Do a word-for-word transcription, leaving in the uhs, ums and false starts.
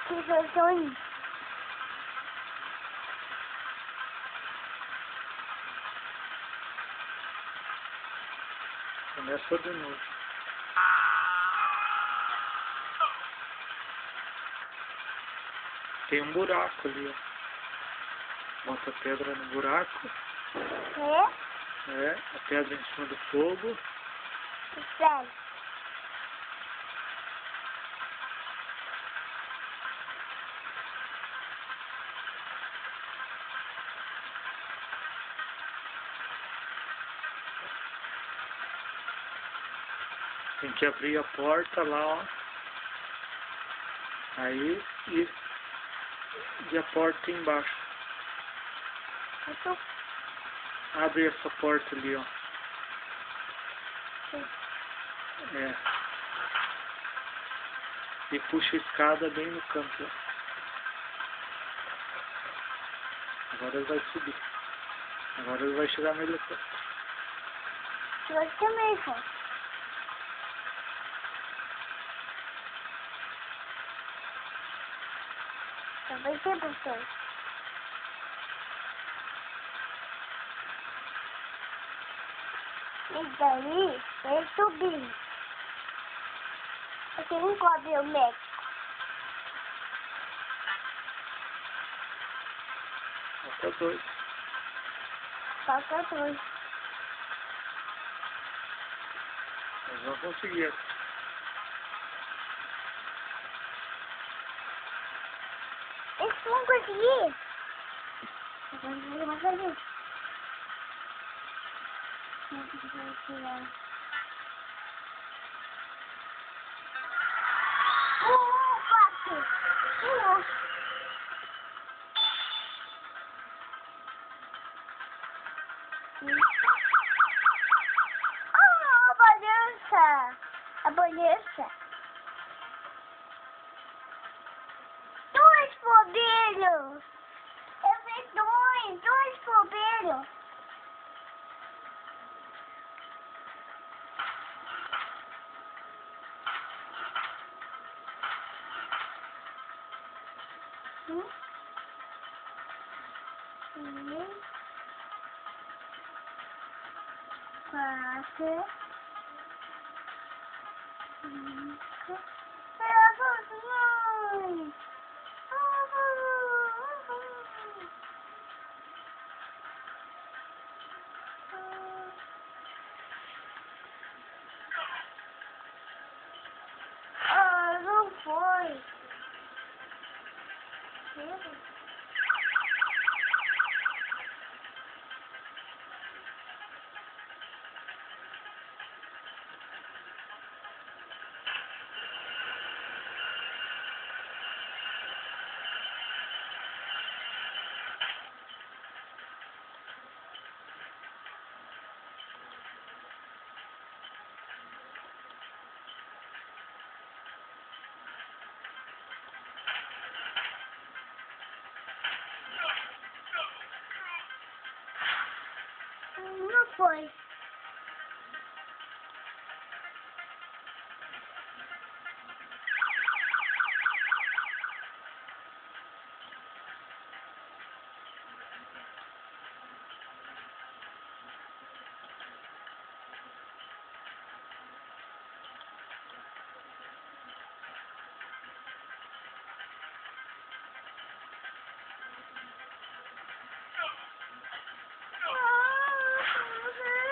sensações. Começa de novo. Tem um buraco ali, ó. Bota a pedra no buraco. É? É, a pedra em cima do fogo. Sério. Tem que abrir a porta lá, ó. Aí, e, e a porta embaixo. Eu tô... Abre essa porta ali, ó. Sim. É. E puxa a escada bem no canto, ó. Agora ele vai subir. Agora ele vai chegar no helicóptero. Você mesmo. Também tem professor. E daí, ele subiu. Porque não cobre o médico. Falta dois. Falta dois. Nós vamos conseguir. Eles vão conseguir. Eu vou conseguir mais fazer. Não consegui tirar. Uh, quatro. Uh. Ah, a balança. A balança. Dois bombeiros. Eu vi dois. Dois bombeiros. Hum? Três. Quatro. Cinco. Seis. Ah, não foi. Não foi. Ah,